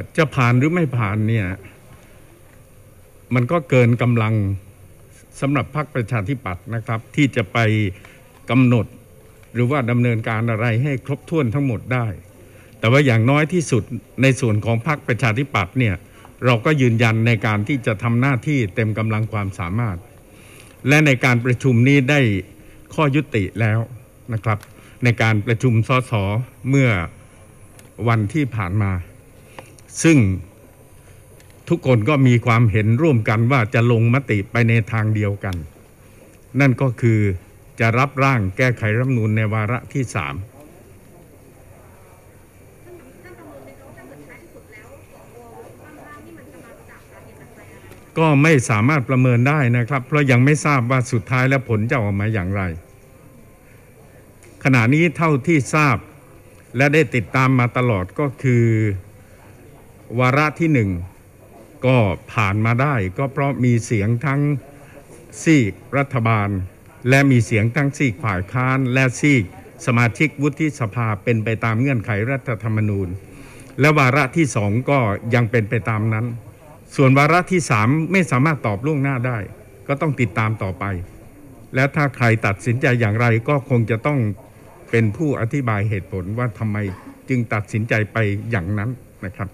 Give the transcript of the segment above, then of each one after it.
จะผ่านหรือไม่ผ่านเนี่ยมันก็เกินกำลังสำหรับพรรคประชาธิปัตย์นะครับที่จะไปกำหนดหรือว่าดำเนินการอะไรให้ครบถ้วนทั้งหมดได้แต่ว่าอย่างน้อยที่สุดในส่วนของพรรคประชาธิปัตย์เนี่ยเราก็ยืนยันในการที่จะทำหน้าที่เต็มกำลังความสามารถและในการประชุมนี้ได้ข้อยุติแล้วนะครับในการประชุมสสเมื่อวันที่ผ่านมาซึ่งทุกคนก็มีความเห็นร่วมกันว่าจะลงมติไปในทางเดียวกันนั่นก็คือจะรับร่างแก้ไขรัฐธรรมนูญในวาระที่3ก็ไม่สามารถประเมินได้นะครับเพราะยังไม่ทราบว่าสุดท้ายแล้วผลจะออกมาอย่างไรขณะนี้เท่าที่ทราบและได้ติดตามมาตลอดก็คือวาระที่1ก็ผ่านมาได้ก็เพราะมีเสียงทั้งซีกรัฐบาลและมีเสียงทั้งซีกฝ่ายค้านและซีกสมาชิกวุฒิสภาเป็นไปตามเงื่อนไขรัฐธรรมนูญและวาระที่2ก็ยังเป็นไปตามนั้นส่วนวาระที่3ไม่สามารถตอบล่วงหน้าได้ก็ต้องติดตามต่อไปและถ้าใครตัดสินใจอย่างไรก็คงจะต้องเป็นผู้อธิบายเหตุผลว่าทำไมจึงตัดสินใจไปอย่างนั้นนะครับ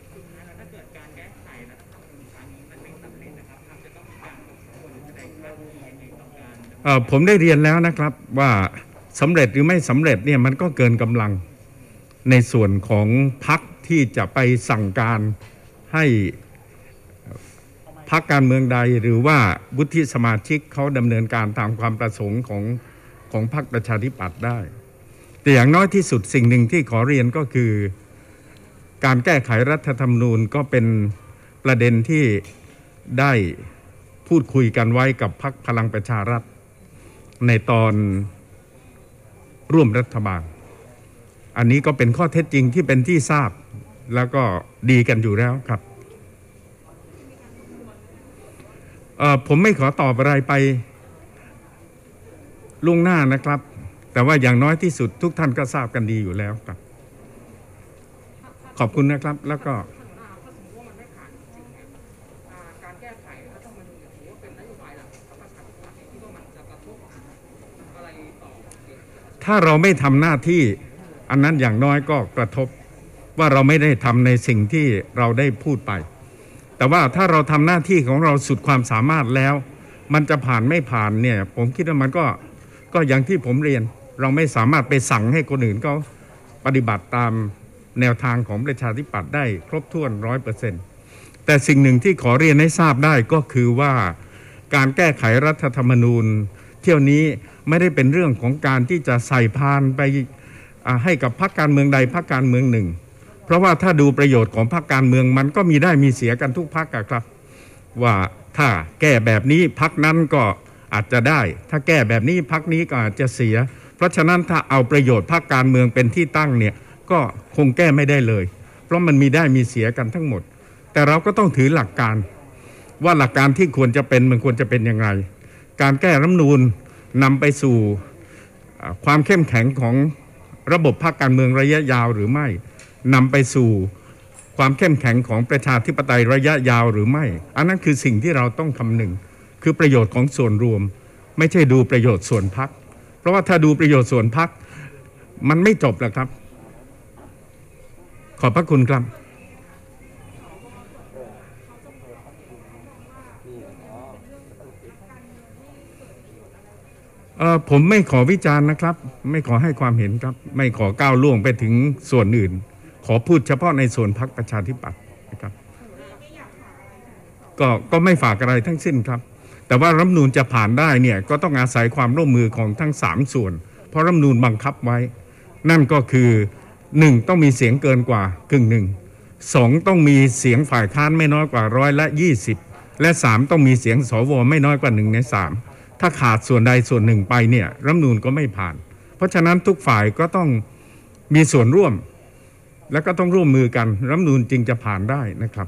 ผมได้เรียนแล้วนะครับว่าสำเร็จหรือไม่สำเร็จเนี่ยมันก็เกินกำลังในส่วนของพรรคที่จะไปสั่งการให้พรรคการเมืองใดหรือว่าวุฒิสมาชิกเขาดำเนินการตามความประสงค์ของพรรคประชาธิปัตย์ได้แต่อย่างน้อยที่สุดสิ่งหนึ่งที่ขอเรียนก็คือการแก้ไขรัฐธรรมนูญก็เป็นประเด็นที่ได้พูดคุยกันไว้กับพรรคพลังประชารัฐในตอนร่วมรัฐบาลอันนี้ก็เป็นข้อเท็จจริงที่เป็นที่ทราบแล้วก็ดีกันอยู่แล้วครับผมไม่ขอตอบอะไรไปล่วงหน้านะครับแต่ว่าอย่างน้อยที่สุดทุกท่านก็ทราบกันดีอยู่แล้วครับขอบคุณนะครับแล้วก็ถ้าเราไม่ทำหน้าที่อันนั้นอย่างน้อยก็กระทบว่าเราไม่ได้ทำในสิ่งที่เราได้พูดไปแต่ว่าถ้าเราทำหน้าที่ของเราสุดความสามารถแล้วมันจะผ่านไม่ผ่านเนี่ยผมคิดว่ามันก็อย่างที่ผมเรียนเราไม่สามารถไปสั่งให้คนอื่นเขาปฏิบัติตามแนวทางของประชาธิปัตย์ได้ครบถ้วน 100% แต่สิ่งหนึ่งที่ขอเรียนให้ทราบได้ก็คือว่าการแก้ไขรัฐธรรมนูญเที่ยวนี้ไม่ได้เป็นเรื่องของการที่จะใส่พานไปให้กับพรรคการเมืองใดพรรคการเมืองหนึ่งเพราะว่าถ้าดูประโยชน์ของพรรคการเมืองมันก็มีได้มีเสียกันทุกพรรคครับว่าถ้าแก้แบบนี้พรรคนั้นก็อาจจะได้ถ้าแก้แบบนี้พรรคนี้ก็อาจจะเสียเพราะฉะนั้นถ้าเอาประโยชน์พรรคการเมืองเป็นที่ตั้งเนี่ยก็คงแก้ไม่ได้เลยเพราะมันมีได้มีเสียกันทั้งหมดแต่เราก็ต้องถือหลักการว่าหลักการที่ควรจะเป็นมันควรจะเป็นยังไงการแก้รัฐธรรมนูญนำไปสู่ความเข้มแข็งของระบบพรรคการเมืองระยะยาวหรือไม่นำไปสู่ความเข้มแข็งของประชาธิปไตยระยะยาวหรือไม่อันนั้นคือสิ่งที่เราต้องคำนึงคือประโยชน์ของส่วนรวมไม่ใช่ดูประโยชน์ส่วนพรรคเพราะว่าถ้าดูประโยชน์ส่วนพรรคมันไม่จบหรอกครับขอบพระคุณครับผมไม่ขอวิจารณ์นะครับไม่ขอให้ความเห็นครับไม่ขอก้าวล่วงไปถึงส่วนอื่นขอพูดเฉพาะในส่วนพรรคประชาธิปัตย์นะครับก็ไม่ฝากอะไรทั้งสิ้นครับแต่ว่ารัฐธรรมนูญจะผ่านได้เนี่ยก็ต้องอาศัยความร่วมมือของทั้ง3ส่วนเพราะรัฐธรรมนูญบังคับไว้นั่นก็คือ1ต้องมีเสียงเกินกว่ากึ่งหนึ่ง2ต้องมีเสียงฝ่ายค้านไม่น้อยกว่า120และ3ต้องมีเสียงสวไม่น้อยกว่า1 ใน 3ถ้าขาดส่วนใดส่วนหนึ่งไปเนี่ยรัฐธรรมนูญก็ไม่ผ่านเพราะฉะนั้นทุกฝ่ายก็ต้องมีส่วนร่วมแล้วก็ต้องร่วมมือกันรัฐธรรมนูญจึงจะผ่านได้นะครับ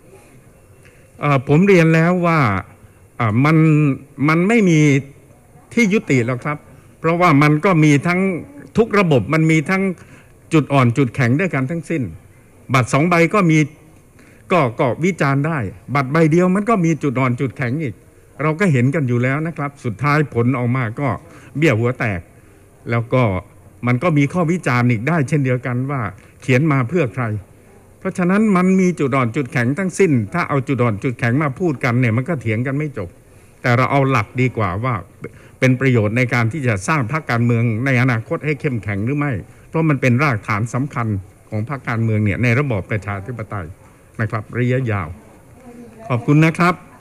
ผมเรียนแล้วว่ามันไม่มีที่ยุติแล้วครับเพราะว่ามันก็มีทั้งทุกระบบมันมีทั้งจุดอ่อนจุดแข็งด้วยกันทั้งสิ้นบัตร2 ใบก็มีก็วิจารณ์ได้บัตรใบเดียวมันก็มีจุดอ่อนจุดแข็งอีกเราก็เห็นกันอยู่แล้วนะครับสุดท้ายผลออกมาก็เบี้ยหัวแตกแล้วก็มันก็มีข้อวิจารณ์อีกได้เช่นเดียวกันว่าเขียนมาเพื่อใครเพราะฉะนั้นมันมีจุดอ่อนจุดแข็งทั้งสิ้นถ้าเอาจุดอ่อนจุดแข็งมาพูดกันเนี่ยมันก็เถียงกันไม่จบแต่เราเอาหลักดีกว่าว่าเป็นประโยชน์ในการที่จะสร้างพรรคการเมืองในอนาคตให้เข้มแข็งหรือไม่เพราะมันเป็นรากฐานสำคัญของพรรคการเมืองเนี่ยในระบอบประชาธิปไตยนะครับระยะยาวขอบคุณนะครับ